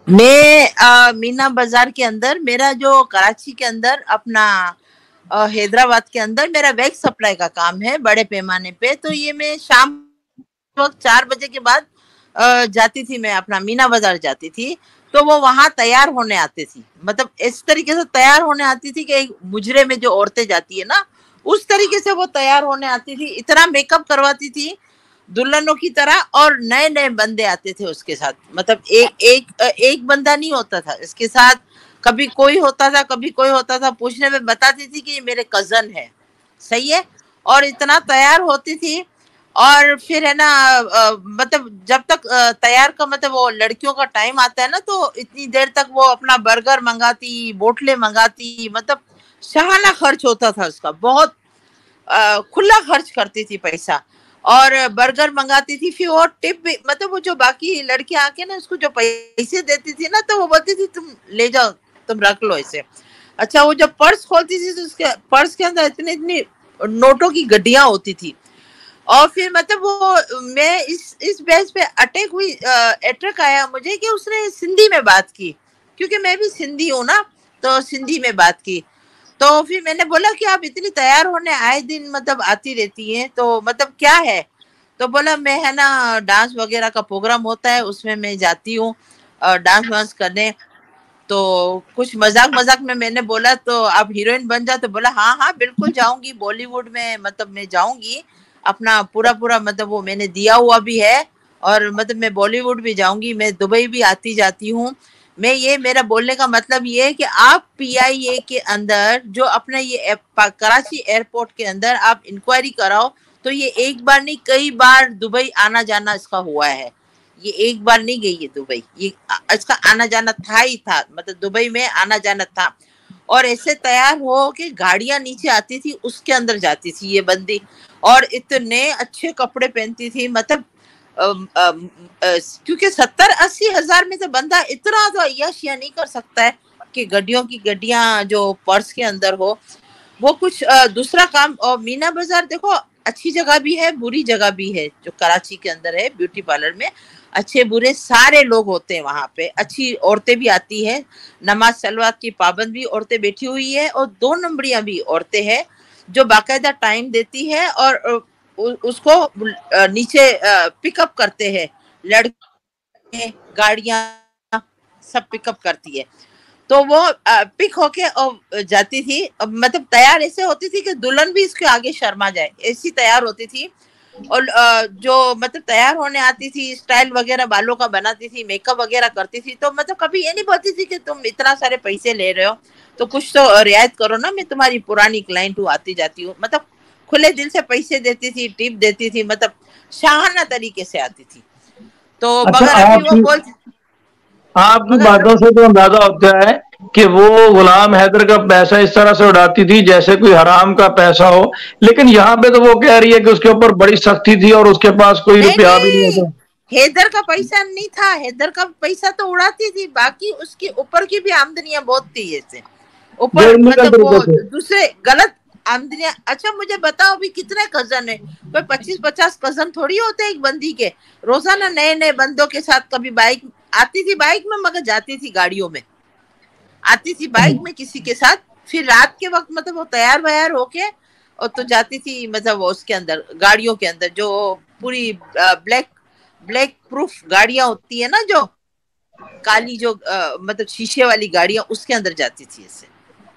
मैं मीना बाजार के अंदर, मेरा जो कराची के अंदर अपना हैदराबाद के अंदर मेरा वैक्स सप्लाई का काम है बड़े पैमाने पे। तो ये मैं शाम वक्त 4 बजे के बाद जाती थी, मैं अपना मीना बाजार जाती थी। तो वो वहां तैयार होने आते थी, मतलब इस तरीके से तैयार होने आती थी कि एक मुजरे में जो औरतें जाती है ना, उस तरीके से वो तैयार होने आती थी। इतना मेकअप करवाती थी दुल्हनों की तरह, और नए नए बंदे आते थे उसके साथ। मतलब एक बंदा नहीं होता था इसके साथ, कभी कोई होता था कभी कोई होता था। पूछने में बताती थी कि ये मेरे कजन है, सही है। और इतना तैयार होती थी। और फिर है ना मतलब जब तक तैयार का मतलब वो लड़कियों का टाइम आता है ना, तो इतनी देर तक वो अपना बर्गर मंगाती, बोटले मंगाती। मतलब शाहाना खर्च होता था उसका, बहुत खुला खर्च करती थी पैसा। और बर्गर मंगाती थी, फिर वो टिप भी, मतलब वो जो बाकी लड़कियां आके ना उसको जो पैसे देती थी ना, तो वो बोलती थी तुम ले जाओ, तुम रख लो इसे। अच्छा, वो जब पर्स खोलती थी तो उसके पर्स के अंदर इतनी इतनी नोटों की गड्डियां होती थी। और फिर मतलब वो मैं इस बेस पे अटैक हुई, अटैक आया मुझे कि उसने सिंधी में बात की, क्योंकि मैं भी सिंधी हूँ ना, तो सिंधी में बात की। तो फिर मैंने बोला कि आप इतनी तैयार होने आए दिन मतलब आती रहती हैं, तो मतलब क्या है? तो बोला मैं है ना डांस वगैरह का प्रोग्राम होता है, उसमें मैं जाती हूँ डांस वांस करने। तो कुछ मजाक मजाक में मैंने बोला तो आप हीरोइन बन जाओ, तो बोला हाँ हाँ बिल्कुल जाऊंगी बॉलीवुड में, मतलब मैं जाऊंगी। अपना पूरा पूरा मतलब वो मैंने दिया हुआ भी है। और मतलब मैं बॉलीवुड भी जाऊंगी, मैं दुबई भी आती जाती हूँ। मैं ये मेरा बोलने का मतलब ये है कि आप पीआईए के अंदर जो अपना ये कराची एयरपोर्ट के अंदर आप इंक्वायरी कराओ, तो ये एक बार नहीं कई बार दुबई आना जाना इसका हुआ है। ये एक बार नहीं गई है दुबई, ये इसका आना जाना था ही था, मतलब दुबई में आना जाना था। और ऐसे तैयार हो के गाड़ियां नीचे आती थी, उसके अंदर जाती थी ये बंदी। और इतने अच्छे कपड़े पहनती थी, मतलब क्योंकि 70-80 हजार में से बंदा इतना तो अय्याशिया नहीं कर सकता है कि गड्डियों की गड्डियां जो पर्स के अंदर हो। वो कुछ दूसरा काम। और मीना बाजार देखो, अच्छी जगह भी है बुरी जगह भी है, जो कराची के अंदर है ब्यूटी पार्लर में अच्छे बुरे सारे लोग होते हैं। वहां पे अच्छी औरतें भी आती है, नमाज सलवात की पाबंद भी औरतें बैठी हुई है, और 2 नंबरियां भी औरतें हैं जो बाकायदा टाइम देती है। और उसको नीचे पिकअप करते हैं, लड़के गाड़ियां सब पिकअप करती है। तो वो पिक होके और जाती थी, मतलब तैयार ऐसे होती थी कि दुल्हन भी इसके आगे शर्मा जाए, ऐसी तैयार होती थी। और जो मतलब तैयार होने आती थी, स्टाइल वगैरह बालों का बनाती थी, मेकअप वगैरह करती थी। तो मतलब कभी ये नहीं बोलती थी कि तुम इतना सारे पैसे ले रहे हो तो कुछ तो रियायत करो ना, मैं तुम्हारी पुरानी क्लाइंट हूँ, आती जाती हूँ। मतलब खुले दिल से पैसे देती थी, टिप देती थी, मतलब शाहाना तरीके से आती थी। तो अच्छा, मगर अभी वो बोल आपकी मगर बातों से तो अंदाजा होता है कि वो गुलाम हैदर का पैसा इस तरह से उड़ाती थी जैसे कोई हराम का पैसा हो। लेकिन यहाँ पे तो वो कह रही है कि उसके ऊपर बड़ी सख्ती थी और उसके पास कोई नहीं रुपया भी नहीं नहीं, होता। हैदर का पैसा नहीं था, हैदर का पैसा तो उड़ाती थी, बाकी उसके ऊपर की भी आमदनियां बहुत थी ऐसे जो ऊपर, इलीगल मतलब तरीके वो से। दूसरे गलत आमदनियां। अच्छा मुझे बताओ अभी कितने कजन है? कोई 25-50 कजन थोड़ी होते एक बंदी के। रोजाना नए नए बंदों के साथ, कभी बाइक आती थी बाइक में, मगर जाती थी गाड़ियों में, आती थी बाइक में किसी के साथ। फिर रात के वक्त मतलब वो तैयार वैयार होके और तो जाती थी, मतलब वो उसके अंदर गाड़ियों के अंदर जो पूरी ब्लैक ब्लैक प्रूफ गाड़ियां होती है ना, जो काली जो मतलब शीशे वाली गाड़ियां, उसके अंदर जाती थी ऐसे।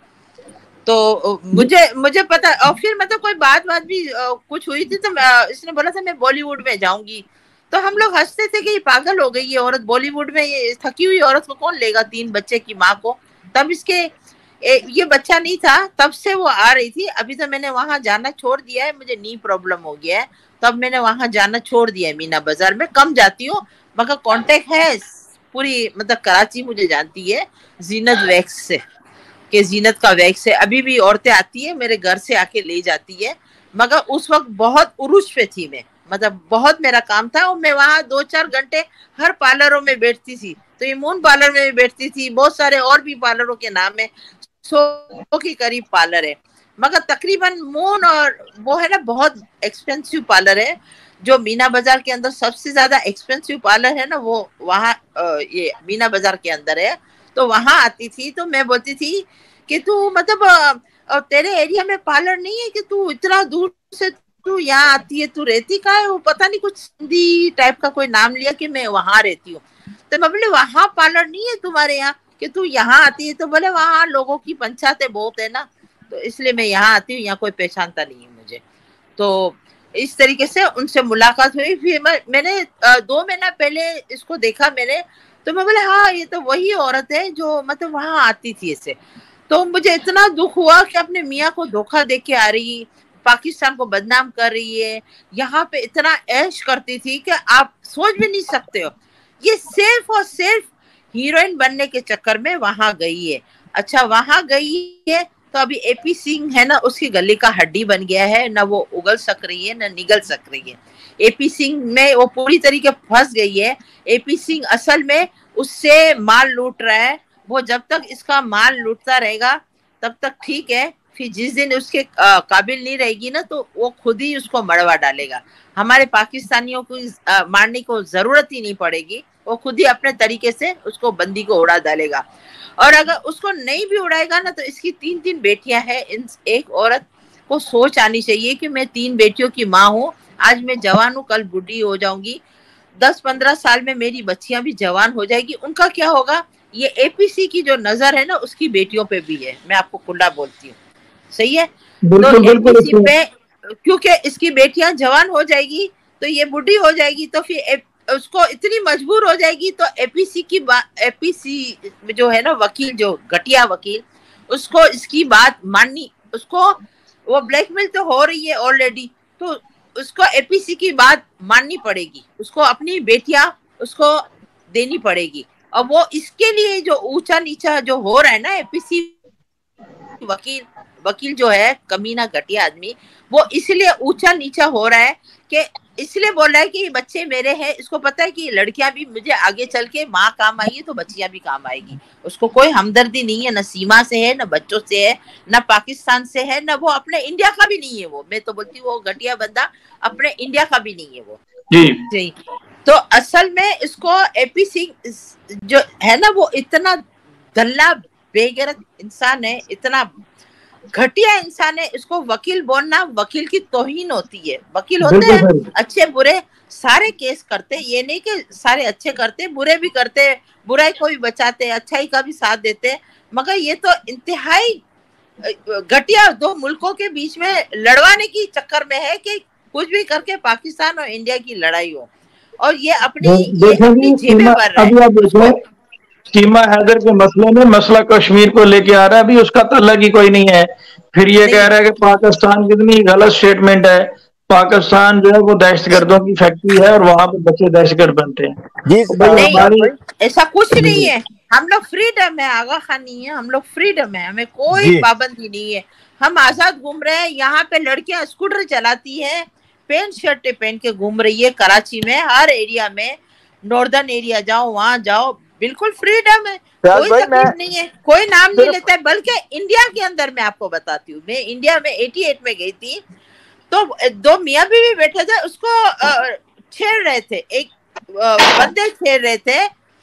तो मुझे मुझे पता। और फिर मतलब कोई बात भी कुछ हुई थी, तो इसने बोला था मैं बॉलीवुड में जाऊंगी। तो हम लोग हंसते थे कि ये पागल हो गई ये औरत, बॉलीवुड में ये थकी हुई औरत को कौन लेगा, 3 बच्चे की माँ को। तब इसके ये बच्चा नहीं था, तब से वो आ रही थी। अभी तो मैंने वहां जाना छोड़ दिया है, मुझे नी प्रॉब्लम हो गया है, तब मैंने वहां जाना छोड़ दिया है। मीना बाजार में कम जाती हूँ, मगर कांटेक्ट है पूरी, मतलब कराची मुझे जानती है जीनत वैक्स से, कि जीनत का वैक्स है। अभी भी औरतें आती है मेरे घर से आके ले जाती है। मगर उस वक्त बहुत उरुस पे थी मैं, मतलब बहुत मेरा काम था, और मैं वहां 2-4 घंटे हर पार्लरों में बैठती थी। तो ये मून पार्लर में भी बैठती थी, बहुत सारे और भी पार्लरों के नाम है, 100 के करीब पार्लर है। मगर तकरीबन मून और वो है ना बहुत एक्सपेंसिव पार्लर है। जो मीना बाजार के अंदर सबसे ज्यादा एक्सपेंसिव पार्लर है ना, वो वहाँ ये मीना बाजार के अंदर है। तो वहां आती थी, तो मैं बोलती थी कि तू मतलब तेरे एरिया में पार्लर नहीं है कि तू इतना दूर से तू यहाँ आती है, तू रहती कहाँ है? वो पता नहीं कुछ हिंदी टाइप का कोई नाम लिया कि मैं वहां रहती हूँ। तो मैं बोले वहां पार्लर नहीं है तुम्हारे यहाँ कि तू यहाँ आती है? तो बोले वहां लोगों की पंचायतें बहुत है ना, तो इसलिए मैं यहाँ आती हूँ, यहाँ कोई पहचानता नहीं है मुझे। तो इस तरीके से उनसे मुलाकात हुई। फिर मैंने 2 महीना पहले इसको देखा मैंने, तो मैं बोले हाँ ये तो वही औरत है जो मतलब वहां आती थी ऐसे। तो मुझे इतना दुख हुआ कि अपने मियाँ को धोखा दे के आ रही, पाकिस्तान को बदनाम कर रही है, यहाँ पे इतना ऐश करती थी कि आप सोच भी नहीं सकते हो। ये सिर्फ और सिर्फ हीरोइन बनने के चक्कर में वहां गई है। अच्छा वहां गई है तो अभी एपी सिंह है ना, उसकी गले का हड्डी बन गया है, ना वो उगल सक रही है ना निगल सक रही है। एपी सिंह में वो पूरी तरीके फंस गई है। एपी सिंह असल में उससे माल लूट रहा है। वो जब तक इसका माल लूटता रहेगा तब तक ठीक है, फिर जिस दिन उसके काबिल नहीं रहेगी ना तो वो खुद ही उसको मरवा डालेगा। हमारे पाकिस्तानियों को मारने को जरूरत ही नहीं पड़ेगी, वो खुद ही अपने तरीके से उसको बंदी को उड़ा डालेगा। और अगर उसको नहीं भी उड़ाएगा ना तो इसकी 3 बेटियां हैं। एक औरत को सोच आनी चाहिए कि मैं 3 बेटियों की माँ हूँ, आज मैं जवान हूँ, कल बूढ़ी हो जाऊंगी, 10-15 साल में मेरी बच्चियां भी जवान हो जाएगी, उनका क्या होगा? ये एपीसी की जो नजर है ना उसकी बेटियों पे भी है, मैं आपको खुला बोलती हूँ। सही है? तो एपीसी पे क्योंकि इसकी बेटियां जवान हो जाएगी तो ये बूढ़ी हो जाएगी, तो फिर उसको इतनी मजबूर हो जाएगी तो एपीसी जो है ना वकील, जो घटिया वकील, उसको इसकी बात माननी, उसको वो ब्लैकमेल तो हो रही है ऑलरेडी, तो उसको एपीसी की बात माननी पड़ेगी, उसको अपनी बेटियां उसको देनी पड़ेगी। और वो इसके लिए जो ऊंचा नीचा जो हो रहा है ना, एपीसी वकील जो है कमीना घटिया आदमी, वो इसलिए ऊंचा नीचा हो रहा है कि इसलिए बोल रहा है कि बच्चे मेरे हैं, इसको पता है कि लड़कियां भी मुझे आगे चल के माँ काम आई है तो बच्चियां भी काम आएगी। उसको कोई हमदर्दी नहीं है, न सीमा से है, न बच्चों से है, न पाकिस्तान से है, न वो अपने इंडिया का भी नहीं है। वो मैं तो बोलती हूँ वो घटिया बंदा अपने इंडिया का भी नहीं है वो जी। तो असल में इसको एपी सिंह जो है ना वो इतना गल्ला बेगैरत इंसान है, इतना घटिया इंसान है, इसको वकील बोलना वकील की तौहीन होती है। वकील होते हैं अच्छे बुरे सारे केस करते, ये नहीं कि सारे अच्छे करते, बुरे भी करते, बुराई को भी बचाते, अच्छाई का भी साथ देते, मगर ये तो इंतहाई घटिया 2 मुल्कों के बीच में लड़वाने की चक्कर में है कि कुछ भी करके पाकिस्तान और इंडिया की लड़ाई हो, और ये अपनी जेबें भर रहा है। सीमा हैदर के मसले में मसला कश्मीर को लेके आ रहा है, अभी उसका तल्लक ही कोई नहीं है। फिर ये कह रहा है कि पाकिस्तान कितनी गलत स्टेटमेंट है, पाकिस्तान जो है वो दहशतगर्दों की फैक्ट्री है और वहां पे बच्चे दहशतगर्द बनते हैं। जी नहीं, ऐसा कुछ नहीं है, हम लोग फ्रीडम है, आगा खान नहीं है, हम लोग फ्रीडम है, हमें कोई पाबंदी नहीं है, हम आजाद घूम रहे हैं। यहाँ पे लड़कियां स्कूटर चलाती है, पैंट शर्ट पहन के घूम रही है कराची में, हर एरिया में, नॉर्दर्न एरिया जाओ वहां जाओ, बिल्कुल फ्रीडम है, कोई तकलीफ नहीं है, कोई नाम नहीं लेता है। बल्कि इंडिया के अंदर मैं आपको बताती हूँ, मैं इंडिया में 88 में गई थी, तो 2 मियाँ बीवी बैठे थे, उसको छेड़ रहे थे, एक बंदे छेड़ रहे थे,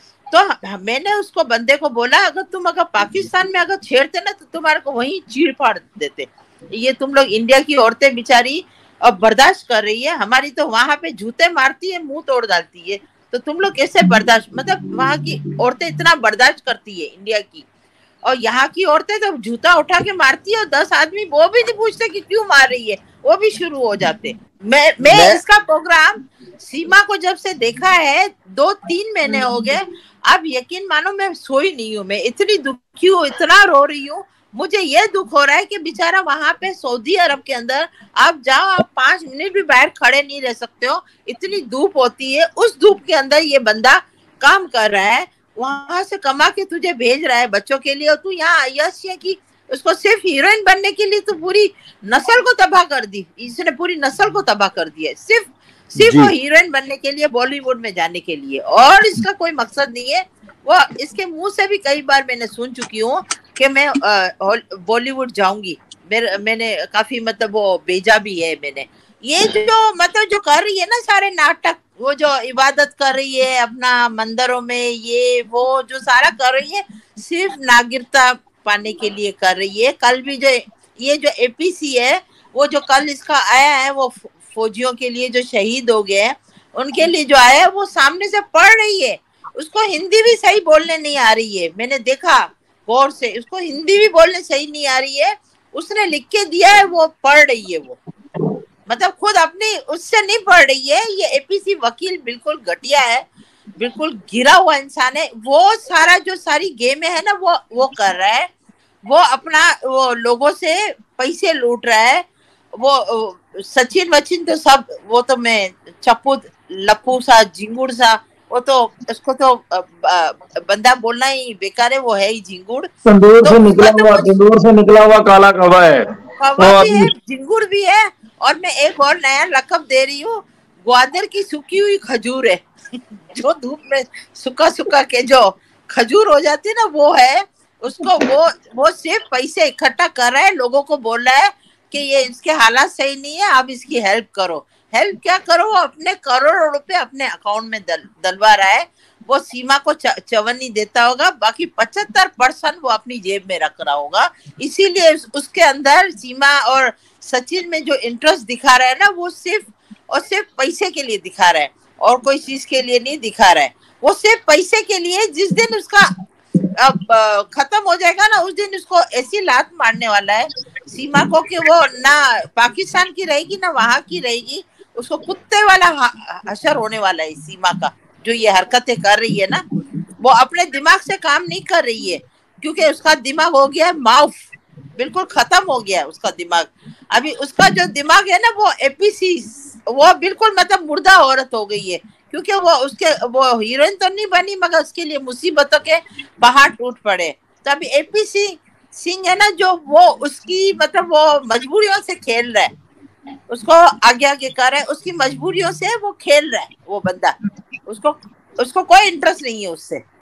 तो मैंने उसको बंदे को बोला अगर तुम पाकिस्तान में अगर छेड़ते ना तो तुम्हारे को वहीं चीड़ फाड़ देते, ये तुम लोग इंडिया की औरतें बेचारी अब बर्दाश्त कर रही है, हमारी तो वहां पे जूते मारती है, मुंह तोड़ डालती है, तो तुम लोग कैसे बर्दाश्त, मतलब वहां की औरतें इतना बर्दाश्त करती है इंडिया की, और यहाँ की औरतें तो जूता उठा के मारती है और 10 आदमी वो भी नहीं पूछते कि क्यों मार रही है, वो भी शुरू हो जाते। मैं इसका प्रोग्राम सीमा को जब से देखा है 2-3 महीने हो गए, अब यकीन मानो मैं सोई नहीं हूँ, मैं इतनी दुखी हूँ, इतना रो रही हूँ। मुझे ये दुख हो रहा है कि बेचारा वहां पे सऊदी अरब के अंदर आप जाओ, आप 5 मिनट भी बाहर खड़े नहीं रह सकते हो, इतनी धूप होती है, उस धूप के अंदर ये बंदा काम कर रहा है, वहां से कमा के तुझे भेज रहा है बच्चों के लिए, और तू यहाँ अय्याशी है कि उसको सिर्फ हीरोइन बनने के लिए तो पूरी नस्ल को तबाह कर दी, इसने पूरी नस्ल को तबाह कर दिया है, सिर्फ वो हीरोइन बनने के लिए, बॉलीवुड में जाने के लिए, और इसका कोई मकसद नहीं है। वो इसके मुंह से भी कई बार मैंने सुन चुकी हूँ कि मैं बॉलीवुड जाऊंगी, मैंने काफी मतलब वो भेजा भी है मैंने, ये जो मतलब जो कर रही है ना सारे नाटक, वो जो इबादत कर रही है अपना मंदिरों में, ये वो जो सारा कर रही है सिर्फ नागरिकता पाने के लिए कर रही है। कल भी जो ये जो एपीसी है, वो जो कल इसका आया है, वो फौजियों के लिए जो शहीद हो गए हैं उनके लिए जो आया है, वो सामने से पढ़ रही है। उसको हिंदी भी सही बोलने नहीं आ रही है, मैंने देखा गौर से, उसको हिंदी भी बोलने सही नहीं आ रही है। उसने लिख के दिया है, वो पढ़ रही है। वो मतलब खुद अपनी उससे नहीं पढ़ रही है। ये एपीसी वकील बिल्कुल घटिया है, बिल्कुल गिरा हुआ इंसान है। वो सारा जो सारी गेम है ना, वो कर रहा है। वो अपना वो लोगों से पैसे लूट रहा है। वो सचिन वचिन तो सब, वो तो मैं चप्पू लप्पू सा झिंगुड़ सा, वो तो उसको तो बंदा बोलना ही बेकार है, वो है ही झिंगुड़। तंदूर से निकला हुआ काला कौवा है, कौवा भी है, झिंगुड़ भी है। और मैं एक और नया लकब दे रही हूँ, ग्वादर की सूखी हुई खजूर है। जो धूप में सूखा सूखा के जो खजूर हो जाती है ना, वो है। उसको वो सिर्फ पैसे इकट्ठा कर रहा है, लोगों को बोल रहा है कि ये इसके हालात सही नहीं है, आप इसकी हेल्प करो। हेल्प क्या करो, वो अपने करोड़ों रुपए अपने अकाउंट में डलवा रहा है। वो सीमा को चवन्नी देता होगा, बाकी 75% वो अपनी जेब में रख रहा होगा। इसीलिए उसके अंदर सीमा और सचिन में जो इंटरेस्ट दिखा रहा है ना, वो सिर्फ और सिर्फ पैसे के लिए दिखा रहा है, और कोई चीज के लिए नहीं दिखा रहा है। वो सिर्फ पैसे के लिए, जिस दिन उसका अब खत्म हो जाएगा ना, उस दिन उसको ऐसी लात मारने वाला है सीमा को कि वो ना पाकिस्तान की रहेगी ना वहां की रहेगी। उसको कुत्ते वाला हशर होने वाला है सीमा का। जो ये हरकतें कर रही है ना, वो अपने दिमाग से काम नहीं कर रही है, क्योंकि उसका दिमाग हो गया है माउफ, बिल्कुल खत्म हो गया है उसका दिमाग। अभी उसका जो दिमाग है ना, वो एपीसी, वो बिल्कुल मतलब मुर्दा औरत हो गई है। क्योंकि वो हीरोइन तो नहीं बनी, मगर उसके लिए मुसीबतों के पहाड़ टूट पड़े। तो अभी एपीसी सिंह है ना, जो वो उसकी मतलब वो मजबूरियों से खेल रहा है, उसको आगे आगे कर रहा है, उसकी मजबूरियों से वो खेल रहा है वो बंदा। उसको कोई इंटरेस्ट नहीं है उससे।